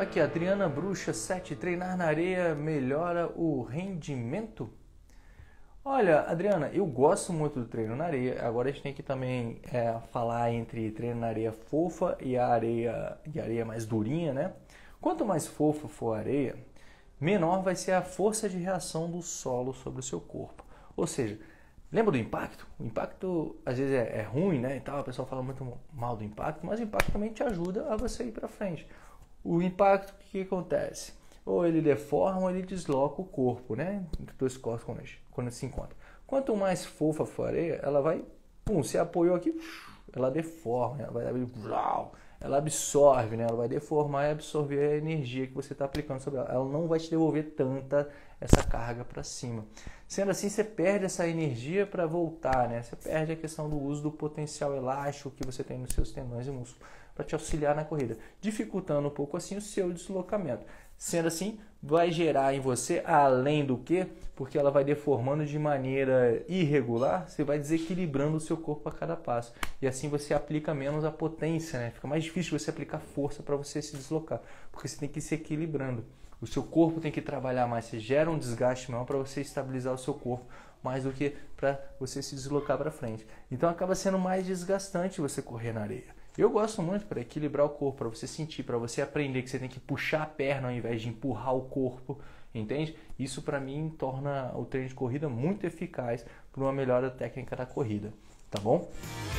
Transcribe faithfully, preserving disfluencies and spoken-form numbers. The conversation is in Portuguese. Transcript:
Aqui, Adriana Bruxa sete, treinar na areia melhora o rendimento? Olha, Adriana, eu gosto muito do treino na areia. Agora a gente tem que também é, falar entre treino na areia fofa e a areia, e a areia mais durinha, né? Quanto mais fofa for a areia, menor vai ser a força de reação do solo sobre o seu corpo. Ou seja, lembra do impacto? O impacto às vezes é, é ruim, né? E tal, o pessoal fala muito mal do impacto, mas o impacto também te ajuda a você ir para frente. O impacto, o que, que acontece? Ou ele deforma ou ele desloca o corpo, né? Entre dois corpos quando, quando se encontram. Quanto mais fofa for a areia, ela vai, pum, se apoiou aqui, ela deforma, ela vai ela absorve, né? Ela vai deformar e absorver a energia que você está aplicando sobre ela. Ela não vai te devolver tanta essa carga para cima. Sendo assim, você perde essa energia para voltar, né? Você perde a questão do uso do potencial elástico que você tem nos seus tendões e músculos para te auxiliar na corrida, dificultando um pouco assim o seu deslocamento. Sendo assim, vai gerar em você, além do que, porque ela vai deformando de maneira irregular, você vai desequilibrando o seu corpo a cada passo. E assim você aplica menos a potência, né? Fica mais difícil você aplicar força para você se deslocar, porque você tem que ir se equilibrando. O seu corpo tem que trabalhar mais, você gera um desgaste maior para você estabilizar o seu corpo, mais do que para você se deslocar para frente. Então acaba sendo mais desgastante você correr na areia. Eu gosto muito para equilibrar o corpo, para você sentir, para você aprender que você tem que puxar a perna ao invés de empurrar o corpo, entende? Isso para mim torna o treino de corrida muito eficaz para uma melhora técnica da corrida, tá bom?